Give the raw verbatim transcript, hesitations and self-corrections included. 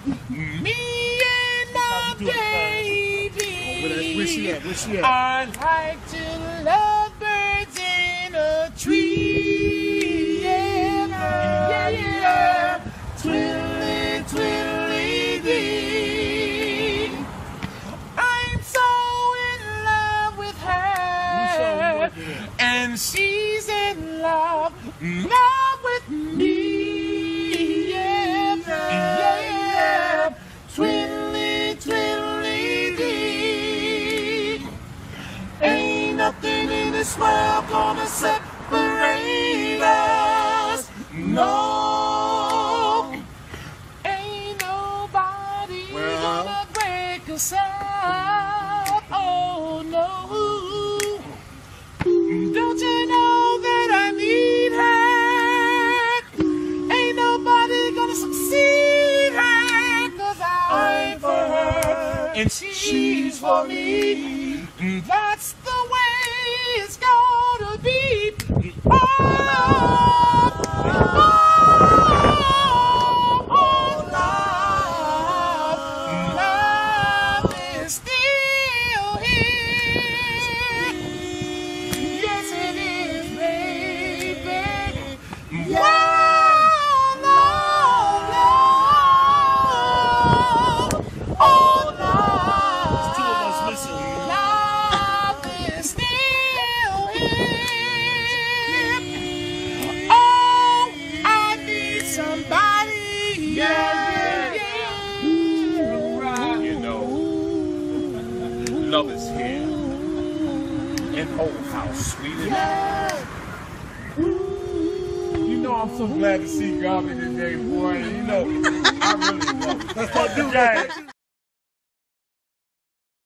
Me and my baby. Where she at? Where she at? I like to love birds in a tree. Yeah, yeah, yeah. Twiddly, twiddly dee. I'm so in love with her, and she's in love, love with me. Yeah, yeah. Twiddly, twiddly dee. Ain't nothing in this world gonna separate us. No, ain't nobody Well, gonna break us up. Oh no, don't you know that I need her? Ain't nobody gonna succeed her, 'cause I'm for her and she's for me. That's the way it's gonna be. Oh, oh, oh, love, love is still here. Yes, it is, baby. Love, love, love. Oh, love. two of us missing. Love is still here. Oh, I need somebody. Yeah, yeah. You know, love is here. And oh, how sweet it is. You know, I'm so glad to see Garvey today, boy. You know, I really love it. Let's go do that.